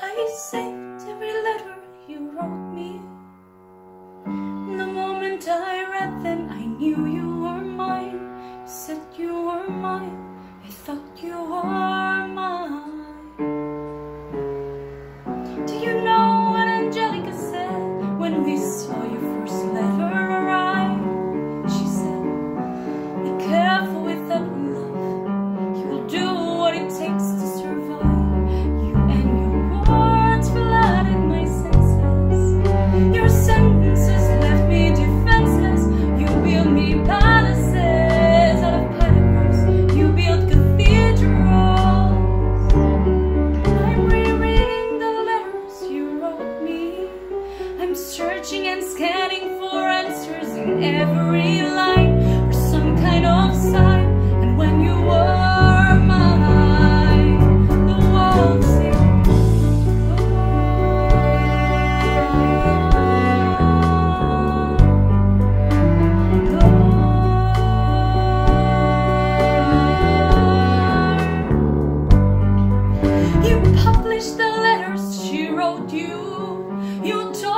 I saved every letter you wrote me. The moment I read them, I knew you were mine. You said you were mine, I thought you were mine. Do you know what Angelica said when we saw your first letter arrive? She said, be careful with that love, you will do what it takes to survive. You and your words flooded my senses. Your sentences left me defenseless. You built me palaces out of paragraphs. You built cathedrals. I'm rereading the letters you wrote me. I'm searching and scanning for answers in every line, for some kind of sign. And when you were mine, the world seemed you published the letters she wrote you. You told